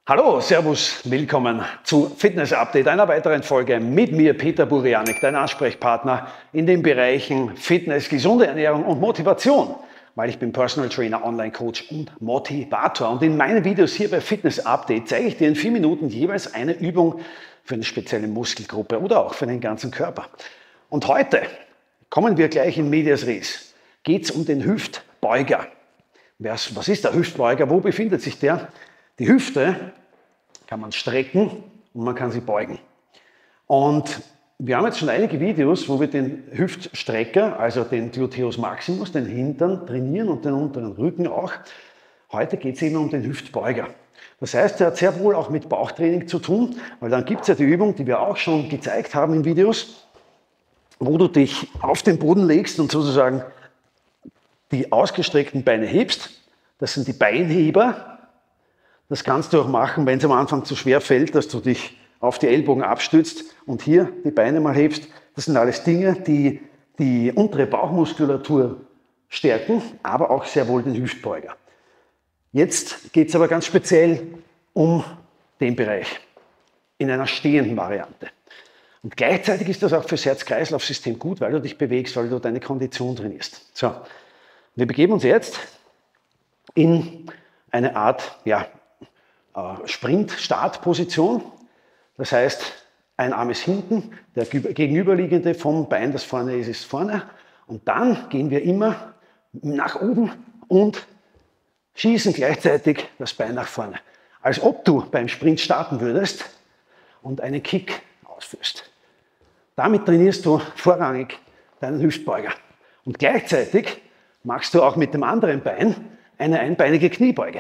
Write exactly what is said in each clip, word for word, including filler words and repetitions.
Hallo, Servus, willkommen zu Fitness Update, einer weiteren Folge mit mir, Peter Burianek, dein Ansprechpartner in den Bereichen Fitness, gesunde Ernährung und Motivation, weil ich bin Personal Trainer, Online-Coach und Motivator. Und in meinen Videos hier bei Fitness Update zeige ich dir in vier Minuten jeweils eine Übung für eine spezielle Muskelgruppe oder auch für den ganzen Körper. Und heute kommen wir gleich in Medias Res. Geht es um den Hüftbeuger. Was ist der Hüftbeuger? Wo befindet sich der? Die Hüfte kann man strecken und man kann sie beugen. Und wir haben jetzt schon einige Videos, wo wir den Hüftstrecker, also den Gluteus Maximus, den Hintern trainieren und den unteren Rücken auch. Heute geht es eben um den Hüftbeuger. Das heißt, der hat sehr wohl auch mit Bauchtraining zu tun, weil dann gibt es ja die Übung, die wir auch schon gezeigt haben in Videos, wo du dich auf den Boden legst und sozusagen die ausgestreckten Beine hebst. Das sind die Beinheber. Das kannst du auch machen, wenn es am Anfang zu schwer fällt, dass du dich auf die Ellbogen abstützt und hier die Beine mal hebst. Das sind alles Dinge, die die untere Bauchmuskulatur stärken, aber auch sehr wohl den Hüftbeuger. Jetzt geht es aber ganz speziell um den Bereich in einer stehenden Variante. Und gleichzeitig ist das auch fürs Herz-Kreislauf-System gut, weil du dich bewegst, weil du deine Kondition trainierst. So, wir begeben uns jetzt in eine Art, ja, Sprint-Startposition. Das heißt, ein Arm ist hinten, der gegenüberliegende vom Bein, das vorne ist, ist vorne. Und dann gehen wir immer nach oben und schießen gleichzeitig das Bein nach vorne. Als ob du beim Sprint starten würdest und einen Kick ausführst. Damit trainierst du vorrangig deinen Hüftbeuger. Und gleichzeitig machst du auch mit dem anderen Bein eine einbeinige Kniebeuge.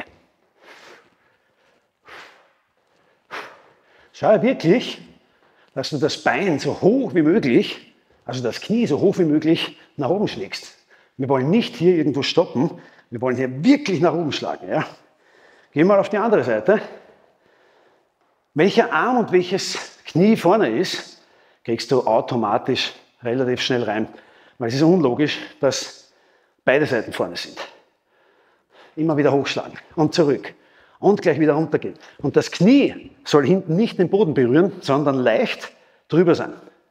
Schau wirklich, dass du das Bein so hoch wie möglich, also das Knie so hoch wie möglich nach oben schlägst. Wir wollen nicht hier irgendwo stoppen, wir wollen hier wirklich nach oben schlagen. Ja? Gehen wir mal auf die andere Seite. Welcher Arm und welches Knie vorne ist, kriegst du automatisch relativ schnell rein, weil es ist unlogisch, dass beide Seiten vorne sind. Immer wieder hochschlagen und zurück. Und gleich wieder runtergehen. Und das Knie soll hinten nicht den Boden berühren, sondern leicht drüber sein.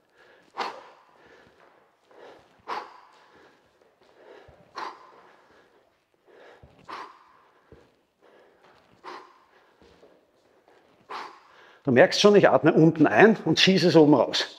Du merkst schon, ich atme unten ein und schieße es oben raus.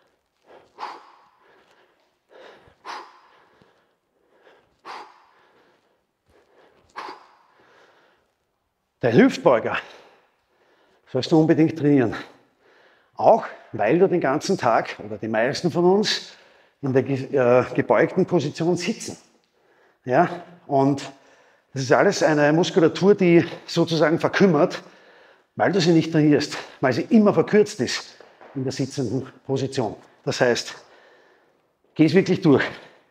Der Hüftbeuger sollst du unbedingt trainieren. Auch weil du den ganzen Tag, oder die meisten von uns, in der äh, gebeugten Position sitzen. Ja? Und das ist alles eine Muskulatur, die sozusagen verkümmert, weil du sie nicht trainierst, weil sie immer verkürzt ist in der sitzenden Position. Das heißt, geh es wirklich durch.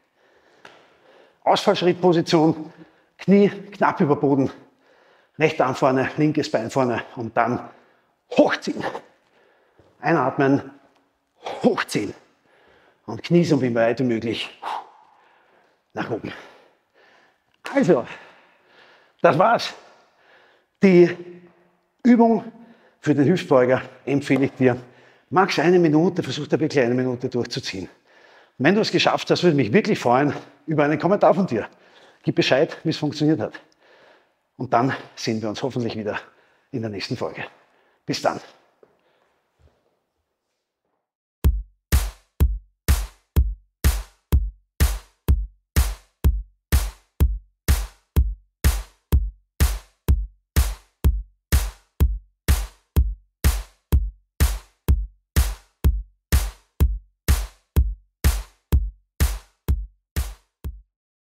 Ausfallschrittposition, Knie knapp über Boden. Rechter Arm vorne, linkes Bein vorne und dann hochziehen. Einatmen, hochziehen. Und Knie so weit wie möglich nach oben. Also, das war's. Die Übung für den Hüftbeuger empfehle ich dir. Max eine Minute, versuch da wirklich eine Minute durchzuziehen. Und wenn du es geschafft hast, würde mich wirklich freuen über einen Kommentar von dir. Gib Bescheid, wie es funktioniert hat. Und dann sehen wir uns hoffentlich wieder in der nächsten Folge. Bis dann.